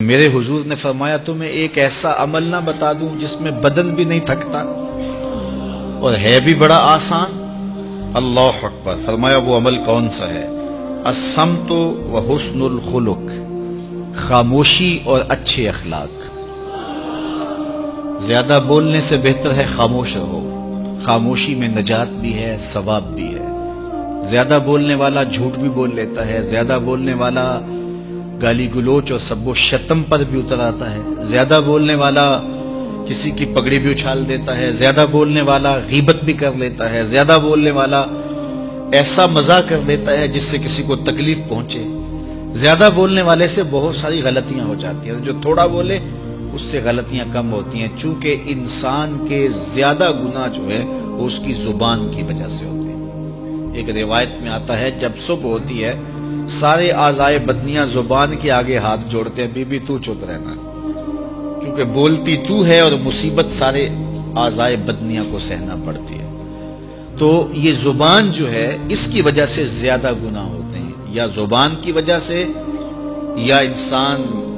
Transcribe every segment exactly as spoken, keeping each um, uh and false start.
میرے حضور نے فرمایا تمہیں ایک ایسا عمل نہ بتا دوں جس میں بدن بھی نہیں تھکتا اور ہے بھی بڑا آسان؟ اللہ اکبر! فرمایا وہ عمل کون سا ہے؟ الصمت و حسن الخلق، خاموشی اور اچھے اخلاق۔ زیادہ بولنے سے بہتر ہے خاموش رہو، خاموشی میں نجات بھی ہے، ثواب بھی ہے۔ زیادہ بولنے والا جھوٹ بھی بول لیتا ہے، زیادہ بولنے والا گالی گلوچ اور سب و شتم پر بھی اتر آتا ہے، زیادہ بولنے والا کسی کی پگڑی بھی اچھال دیتا ہے، زیادہ بولنے والا غیبت بھی کر لیتا ہے، زیادہ بولنے والا ایسا مزاح کر دیتا ہے جس سے کسی کو تکلیف پہنچے۔ زیادہ بولنے والے سے بہت ساری غلطیاں ہو جاتی ہیں، جو تھوڑا بولے اس سے غلطیاں کم ہوتی ہیں، چونکہ انسان کے زیادہ گناہ جو ہے وہ اس کی زبان کی وجہ سے ہوتے ہیں۔ ایک روایت میں آتا ہے جب صبح ہوتی ہے سارے اعضائے بدنیاں زبان کے آگے ہاتھ جوڑتے ہیں، بی بی تو چپ رہنا، کیونکہ بولتی تو ہے اور مصیبت سارے اعضائے بدنیاں کو سہنا پڑتی ہے۔ تو یہ زبان جو ہے اس کی وجہ سے زیادہ گناہ ہوتے ہیں، یا زبان کی وجہ سے یا انسان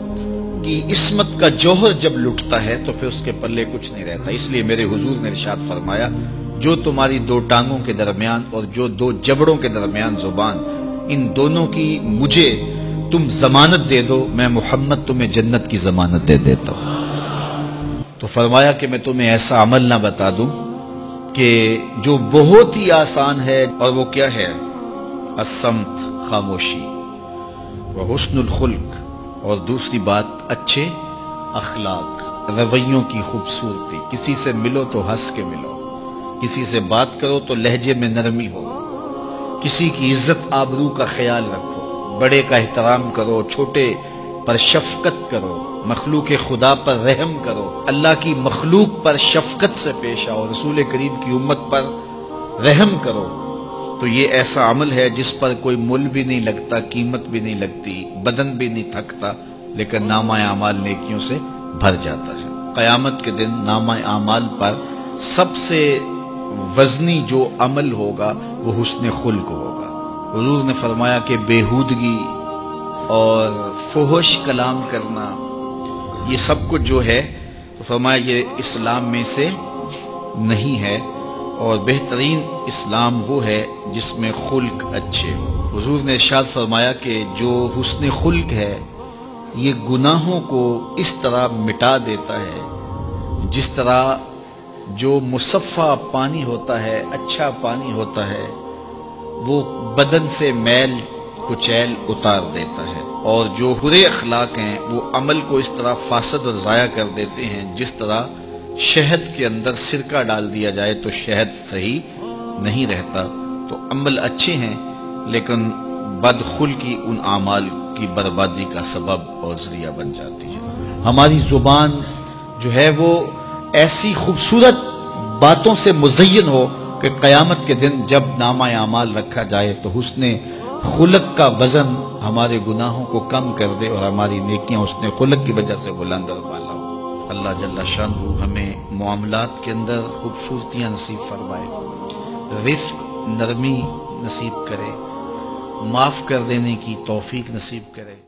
کی عصمت کا جوہر جب لٹتا ہے تو پھر اس کے پلے کچھ نہیں رہتا۔ اس لیے میرے حضور نے ارشاد فرمایا جو تمہاری دو ٹانگوں کے درمیان اور جو دو جبڑوں کے درمیان زبان، ان دونوں کی مجھے تم ضمانت دے دو، میں محمد تمہیں جنت کی ضمانت دے دیتا ہوں۔ تو فرمایا کہ میں تمہیں ایسا عمل نہ بتا دوں کہ جو بہت ہی آسان ہے، اور وہ کیا ہے؟ الصمت، خاموشی، وحسن الخلق، اور دوسری بات اچھے اخلاق، رویوں کی خوبصورتی۔ کسی سے ملو تو ہنس کے ملو، کسی سے بات کرو تو لہجے میں نرمی ہو، کسی کی عزت آبرو کا خیال رکھو، بڑے کا احترام کرو، چھوٹے پر شفقت کرو، مخلوق خدا پر رحم کرو، اللہ کی مخلوق پر شفقت سے پیش آؤ، رسول کریم کی امت پر رحم کرو۔ تو یہ ایسا عمل ہے جس پر کوئی مول بھی نہیں لگتا، قیمت بھی نہیں لگتی، بدن بھی نہیں تھکتا، لیکن نامہ اعمال نیکیوں سے بھر جاتا ہے۔ قیامت کے دن نامہ اعمال پر سب سے وزنی جو عمل ہوگا وہ حسن خلق ہوگا۔ حضور نے فرمایا کہ بیہودگی اور فحش کلام کرنا یہ سب کچھ جو ہے، تو فرمایا یہ اسلام میں سے نہیں ہے، اور بہترین اسلام وہ ہے جس میں خلق اچھے ہو۔ حضور نے ارشاد فرمایا کہ جو حسن خلق ہے یہ گناہوں کو اس طرح مٹا دیتا ہے جس طرح جو مصفہ پانی ہوتا ہے، اچھا پانی ہوتا ہے، وہ بدن سے میل کچیل اتار دیتا ہے، اور جو برے اخلاق ہیں وہ عمل کو اس طرح فاسد اور ضائع کر دیتے ہیں جس طرح شہد کے اندر سرکہ ڈال دیا جائے تو شہد صحیح نہیں رہتا۔ تو عمل اچھے ہیں لیکن بدخلقی ان اعمال کی بربادی کا سبب اور ذریعہ بن جاتی ہے۔ ہماری زبان جو ہے وہ ایسی خوبصورت باتوں سے مزین ہو کہ قیامت کے دن جب نامہ اعمال رکھا جائے تو حسن خلق کا وزن ہمارے گناہوں کو کم کر دے اور ہماری نیکیاں حسن خلق کی وجہ سے بلند اور بالا ہو۔ اللہ جل شانہ ہمیں معاملات کے اندر خوبصورتیاں نصیب فرمائے، رفق، نرمی نصیب کرے، معاف کر دینے کی توفیق نصیب کرے۔